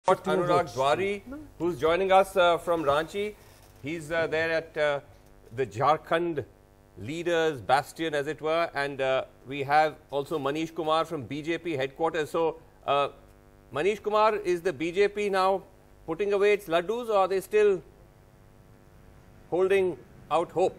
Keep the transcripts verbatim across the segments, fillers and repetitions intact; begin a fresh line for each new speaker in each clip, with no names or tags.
Anurag Dwari, who's joining us uh, from Ranchi. He's uh, there at uh, the Jharkhand leaders bastion, as it were, and uh, we have also Manish Kumar from B J P headquarters. So, uh, Manish Kumar, is the B J P now putting away its laddus, or are they still holding out hope?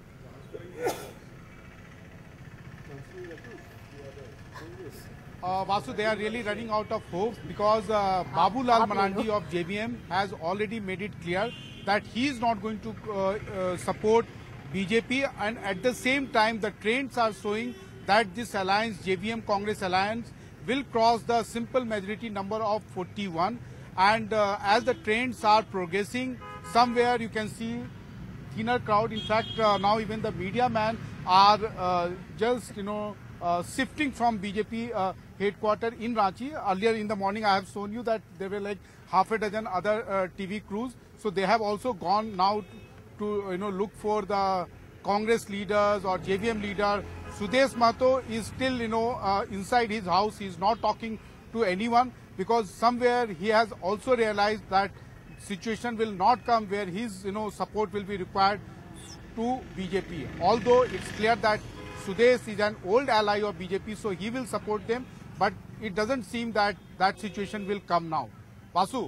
Uh, Vasu, they are really running out of hope because uh, Babulal Marandi of J M M has already made it clear that he is not going to uh, uh, support B J P, and at the same time the trends are showing that this alliance, J M M-Congress alliance, will cross the simple majority number of forty-one, and uh, as the trends are progressing, somewhere you can see thinner crowd. In fact, uh, now even the media men are uh, just, you know, Uh, shifting from B J P uh, headquarters in Ranchi. Earlier in the morning, I have shown you that there were like half a dozen other uh, T V crews. So they have also gone now to, you know, look for the Congress leaders or J V M leader. Sudesh Mahato is still, you know, uh, inside his house. He is not talking to anyone because somewhere he has also realized that situation will not come where his, you know, support will be required to B J P. Although it's clear that Sudesh is an old ally of B J P, so he will support them, but it doesn't seem that that situation will come now. Vasu?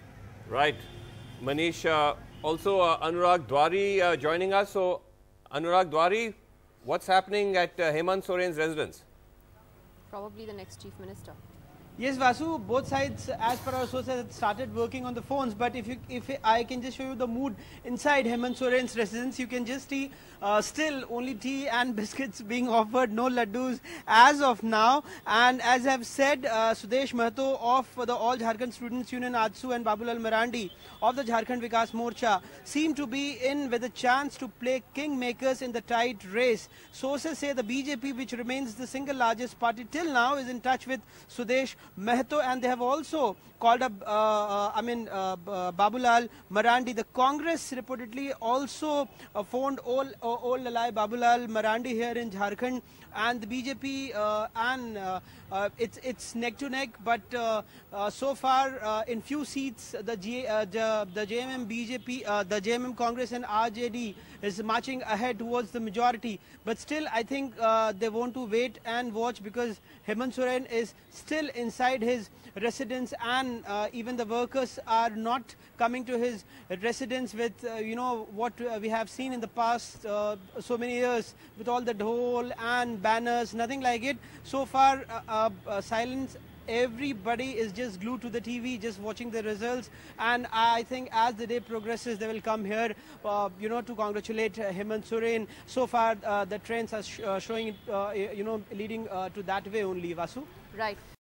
Right. Manish, uh, also uh, Anurag Dwari uh, joining us. So, Anurag Dwari, what's happening at uh, Hemant Soren's residence?
Probably the next chief minister.
Yes, Vasu, both sides, as per our sources, started working on the phones. But if you, if I can just show you the mood inside Hemant Soren's residence, you can just see uh, still only tea and biscuits being offered, no laddus as of now. And as I've said, uh, Sudesh Mahato of the All Jharkhand Students Union, A J S U, and Babulal Marandi of the Jharkhand Vikas Morcha seem to be in with a chance to play kingmakers in the tight race. Sources say the B J P, which remains the single largest party till now, is in touch with Sudesh Mahato, and they have also called up, uh, uh, I mean, uh, uh, Babulal Marandi. The Congress reportedly also uh, phoned old, uh, old ally Babulal Marandi here in Jharkhand, and the B J P uh, and uh, uh, it's it's neck to neck. But uh, uh, so far, uh, in few seats, the G, uh, the, the J M M B J P, uh, the J M M Congress and R J D is marching ahead towards the majority. But still, I think uh, they want to wait and watch because Hemant Soren is still inside his residence, and uh, even the workers are not coming to his residence with, uh, you know, what uh, we have seen in the past uh, so many years with all the dhol and banners, nothing like it. So far, uh, uh, uh, silence. Everybody is just glued to the T V, just watching the results. And I think as the day progresses, they will come here, uh, you know, to congratulate uh, Hemant Soren. So far, uh, the trends are sh uh, showing, uh, you know, leading uh, to that way only, Vasu.
Right.